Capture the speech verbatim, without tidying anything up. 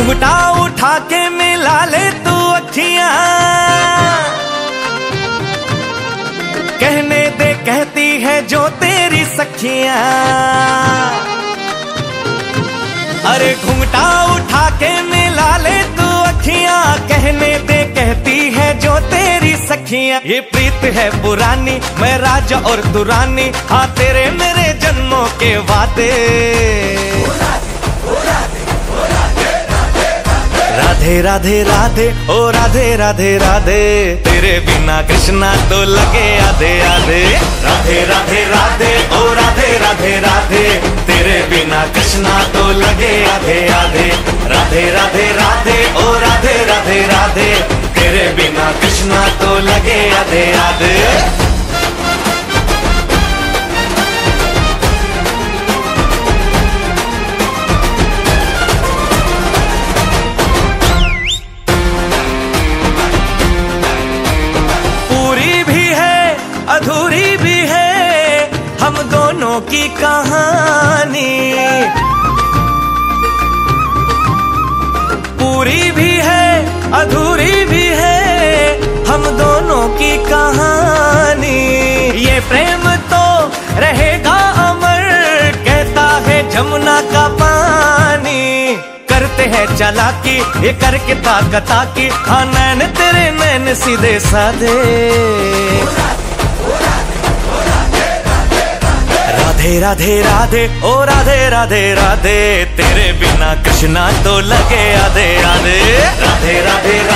घुंघटा उठा के मिला ले तू अखियां, कहने दे कहती है जो तेरी सखियां। अरे घुंघटा उठा के मिला ले तू अखियां, कहने दे कहती है जो तेरी सखियां। ये प्रीत है पुरानी, मैं राजा और तू रानी, हाँ तेरे मेरे जन्मों के वादे। राधे राधे राधे ओ राधे राधे राधे, तेरे बिना कृष्णा तो लगे आधे आधे। राधे राधे राधे ओ राधे राधे राधे, तेरे बिना कृष्णा तो लगे आधे आधे। राधे राधे राधे ओ राधे राधे राधे, तेरे बिना कृष्णा तो लगे आधे आधे। अधूरी भी है हम दोनों की कहानी, पूरी भी है अधूरी भी है हम दोनों की कहानी। ये प्रेम तो रहेगा अमर, कहता है जमुना का पानी। करते हैं चालाकी ये करके ताकता की, हाँ नैन तेरे नैन सीधे साधे। राधे राधे राधे ओ राधे राधे राधे, तेरे बिना कृष्णा तो लगे आधे आधे। राधे राधे